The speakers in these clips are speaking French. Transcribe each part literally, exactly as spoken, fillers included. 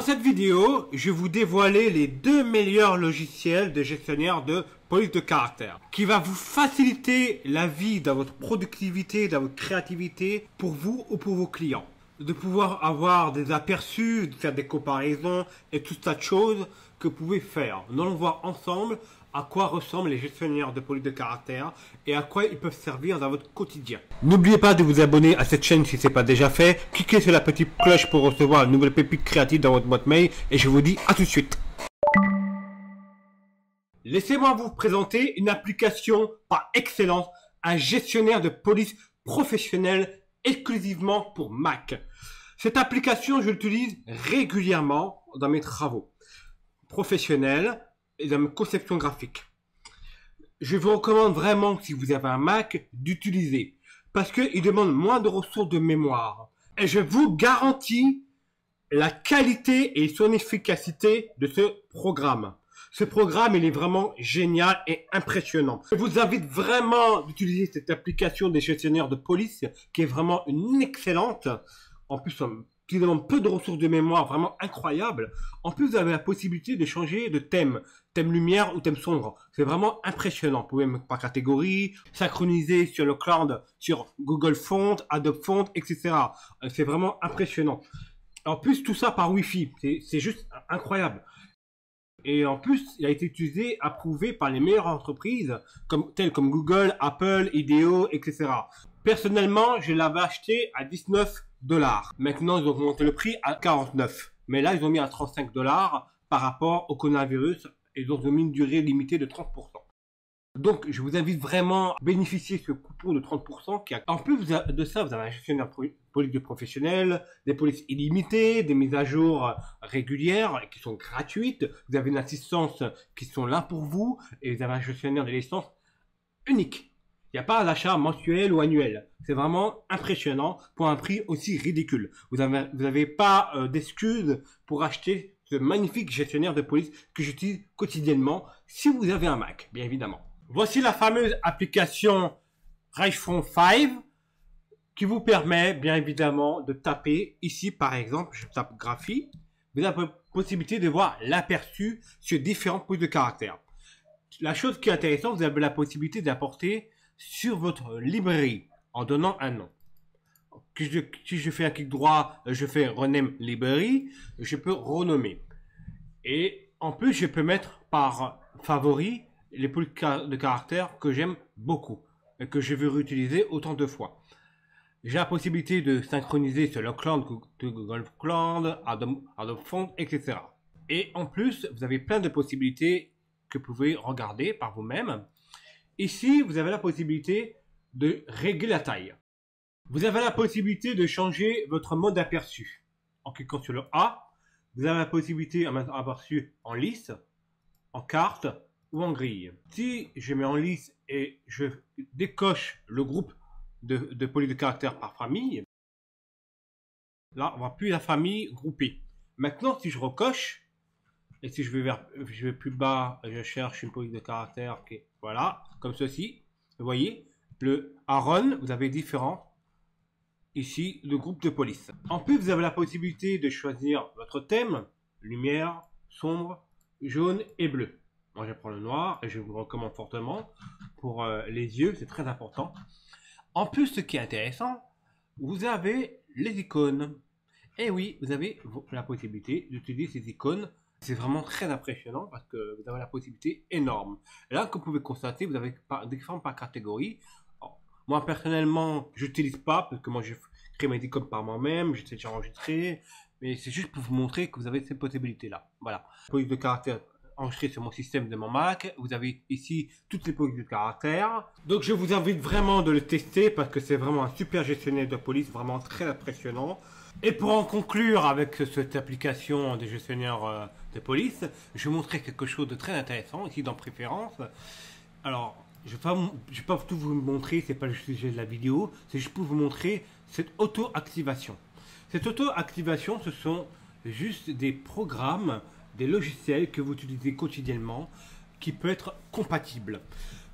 Dans cette vidéo, je vais vous dévoiler les deux meilleurs logiciels de gestionnaire de police de caractère qui va vous faciliter la vie dans votre productivité, dans votre créativité pour vous ou pour vos clients. De pouvoir avoir des aperçus, de faire des comparaisons et tout tas de choses que vous pouvez faire. Nous allons voir ensemble à quoi ressemblent les gestionnaires de police de caractère et à quoi ils peuvent servir dans votre quotidien. N'oubliez pas de vous abonner à cette chaîne si ce n'est pas déjà fait. Cliquez sur la petite cloche pour recevoir une nouvelle pépite créative dans votre boîte mail et je vous dis à tout de suite. Laissez-moi vous présenter une application par excellence, un gestionnaire de police professionnel exclusivement pour Mac. Cette application, je l'utilise régulièrement dans mes travaux professionnels et dans mes conceptions graphiques. Je vous recommande vraiment, si vous avez un Mac, d'utiliser parce qu'il demande moins de ressources de mémoire. Et je vous garantis la qualité et son efficacité de ce programme. Ce programme, il est vraiment génial et impressionnant. Je vous invite vraiment d'utiliser cette application des gestionnaires de police qui est vraiment une excellente. En plus, qui demande peu de ressources de mémoire, vraiment incroyable. En plus, vous avez la possibilité de changer de thème, thème lumière ou thème sombre. C'est vraiment impressionnant. Vous pouvez mettre par catégorie, synchroniser sur le cloud, sur Google Font, Adobe Font, et cetera. C'est vraiment impressionnant. En plus, tout ça par Wi-Fi. C'est juste incroyable. Et en plus, il a été utilisé, approuvé par les meilleures entreprises, comme, telles comme Google, Apple, Ideo, et cetera. Personnellement, je l'avais acheté à dix-neuf dollars. Maintenant, ils ont augmenté le prix à quarante-neuf. Mais là, ils ont mis à trente-cinq dollars par rapport au coronavirus. Et ils ont mis une durée limitée de trente pour cent. Donc, je vous invite vraiment à bénéficier de ce coupon de trente pour cent. Qui a... En plus de ça, vous avez un gestionnaire police de professionnels, des polices illimitées, des mises à jour régulières qui sont gratuites. Vous avez une assistance qui sont là pour vous. Et vous avez un gestionnaire de licence unique. Il n'y a pas d'achat mensuel ou annuel. C'est vraiment impressionnant pour un prix aussi ridicule. Vous n'avez vous avez pas euh, d'excuses pour acheter ce magnifique gestionnaire de police que j'utilise quotidiennement si vous avez un Mac, bien évidemment. Voici la fameuse application iPhone cinq qui vous permet bien évidemment de taper ici par exemple, je tape graphie, vous avez la possibilité de voir l'aperçu sur différents polices de caractère. La chose qui est intéressante, vous avez la possibilité d'apporter sur votre librairie en donnant un nom. Si je, si je fais un clic droit, je fais rename librairie, je peux renommer. Et en plus, je peux mettre par favori les polices de caractère que j'aime beaucoup et que je veux réutiliser autant de fois. J'ai la possibilité de synchroniser sur le cloud, Google Cloud, Adobe, Adobe Font, et cetera. Et en plus, vous avez plein de possibilités que vous pouvez regarder par vous-même. Ici, vous avez la possibilité de régler la taille. Vous avez la possibilité de changer votre mode d'aperçu. En cliquant sur le A, vous avez la possibilité de mettre un aperçu en lisse, en carte ou en grille. Si je mets en lisse et je décoche le groupe de, de police de caractère par famille, là, on voit plus la famille groupée. Maintenant, si je recoche, et si je vais vers, je vais plus bas, je cherche une police de caractère qui est, voilà, comme ceci. Vous voyez, le Aaron, vous avez différents, ici, le groupe de police. En plus, vous avez la possibilité de choisir votre thème, lumière, sombre, jaune et bleu. Moi, je prends le noir et je vous recommande fortement pour euh, les yeux, c'est très important. En plus, ce qui est intéressant, vous avez les icônes. Et oui, vous avez la possibilité d'utiliser ces icônes. C'est vraiment très impressionnant parce que vous avez la possibilité énorme. Et là, comme vous pouvez constater, vous avez différents par catégorie. Alors, moi, personnellement, je n'utilise pas parce que moi, je crée mes icônes par moi-même. J'ai déjà enregistré. Mais c'est juste pour vous montrer que vous avez cette possibilité-là. Voilà. Police de caractère enregistrée sur mon système de mon Mac. Vous avez ici toutes les polices de caractère. Donc, je vous invite vraiment de le tester parce que c'est vraiment un super gestionnaire de police, vraiment très impressionnant. Et pour en conclure avec cette application des gestionnaires de police, je vais vous montrer quelque chose de très intéressant ici dans préférence. Alors, je ne vais, vais pas tout vous montrer, c'est pas le sujet de la vidéo, c'est juste pour vous montrer cette auto-activation. Cette auto-activation, ce sont juste des programmes, des logiciels que vous utilisez quotidiennement qui peuvent être compatibles.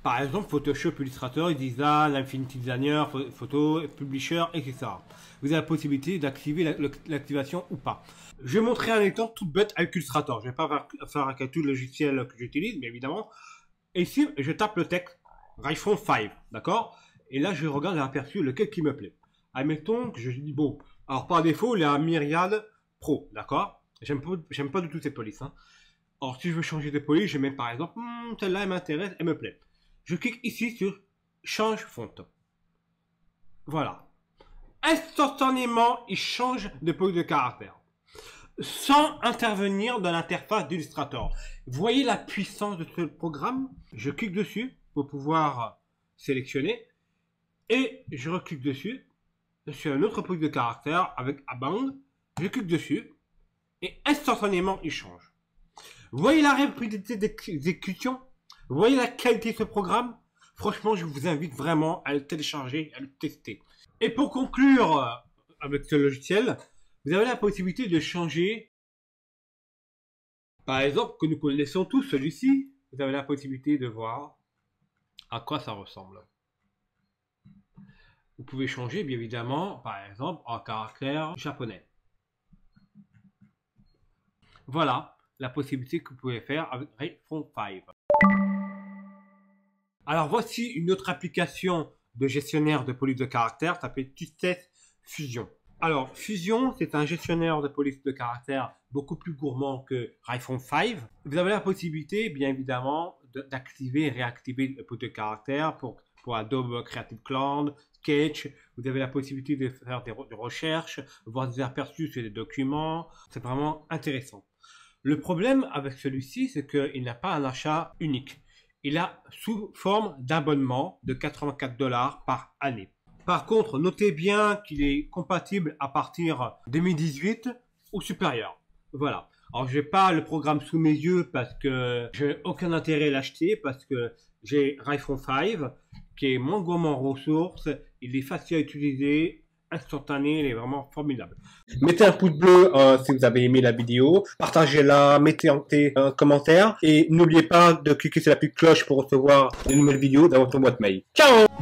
Par exemple, Photoshop, Illustrator, InDesign, Infinity Designer, Photo, Publisher, et cetera. Vous avez la possibilité d'activer l'activation ou pas. Je vais montrer un exemple tout bête avec Illustrator. Je ne vais pas faire avec tout le logiciel que j'utilise, mais évidemment. Et ici, je tape le texte iPhone cinq, d'accord? Et là, je regarde l'aperçu, lequel qui me plaît. Admettons que je dis, bon, alors par défaut, il y a un Myriad Pro, d'accord? J'aime pas, j'aime pas du tout ces polices. Hein. Alors, si je veux changer de police, je mets par exemple, hm, celle-là, elle m'intéresse, elle me plaît. Je clique ici sur Change font. Voilà. Instantanément, il change de police de caractère. Sans intervenir dans l'interface d'Illustrator. Vous voyez la puissance de ce programme? Je clique dessus pour pouvoir sélectionner. Et je reclique dessus. Sur un autre police de caractère avec Abang. Je clique dessus. Et instantanément, il change. Vous voyez la rapidité d'exécution? Vous voyez la qualité de ce programme? Franchement, je vous invite vraiment à le télécharger, à le tester. Et pour conclure avec ce logiciel, vous avez la possibilité de changer. Par exemple, que nous connaissons tous, celui-ci, vous avez la possibilité de voir à quoi ça ressemble. Vous pouvez changer, bien évidemment, par exemple, en caractère japonais. Voilà la possibilité que vous pouvez faire avec iPhone cinq. Alors voici une autre application de gestionnaire de police de caractère, ça s'appelle Tustess Fusion. Alors Fusion, c'est un gestionnaire de police de caractère beaucoup plus gourmand que iPhone cinq. Vous avez la possibilité, bien évidemment, d'activer et réactiver le police de caractère pour, pour Adobe Creative Cloud, Sketch. Vous avez la possibilité de faire des, re des recherches, voir des aperçus sur des documents. C'est vraiment intéressant. Le problème avec celui-ci, c'est qu'il n'a pas un achat unique. Il a sous forme d'abonnement de quatre-vingt-quatre dollars par année. Par contre, notez bien qu'il est compatible à partir de deux mille dix-huit ou supérieur. Voilà. Alors, je n'ai pas le programme sous mes yeux parce que je n'ai aucun intérêt à l'acheter parce que j'ai iPhone cinq qui est moins gourmand en ressources. Il est facile à utiliser, instantané, il est vraiment formidable. Mettez un pouce bleu euh, si vous avez aimé la vidéo, partagez-la, mettez un, un commentaire et n'oubliez pas de cliquer sur la petite cloche pour recevoir de nouvelles vidéos dans votre boîte mail. Ciao!